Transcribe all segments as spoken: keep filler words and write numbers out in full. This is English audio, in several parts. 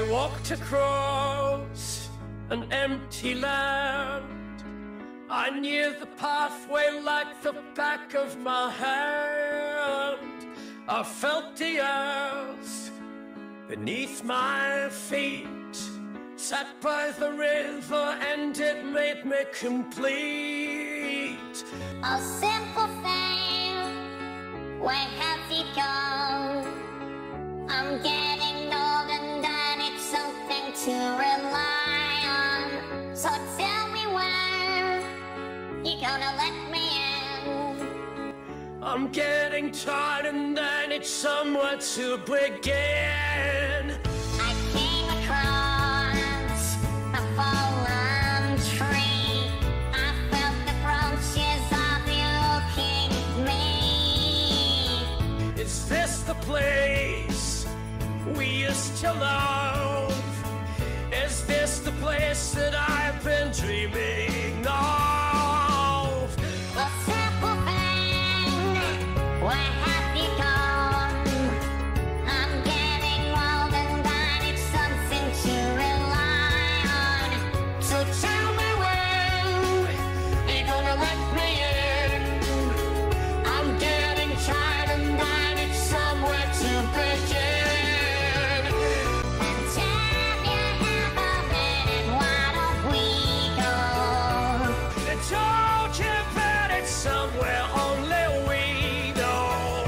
I walked across an empty land. I knew the pathway like the back of my hand. I felt the earth beneath my feet. Sat by the river and it made me complete. A simple thing, where has he gone? I'm getting old and I need something to rely on. So tell me when you're gonna let me in. I'm getting tired and I need somewhere to begin. I came across a fallen tree. I felt the branches of you looking at me. Is this the place we used to love? Is this the place that I've been dreaming of? A simple thing, where have you gone? I'm getting old and I need something to rely on. So tell me when you're gonna let me in. I'm getting tired and I need somewhere to begin. And tell you have a minute, why don't we go? I told you that it's somewhere only we know.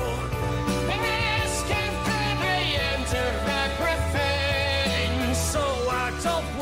This can be the end of everything. So I don't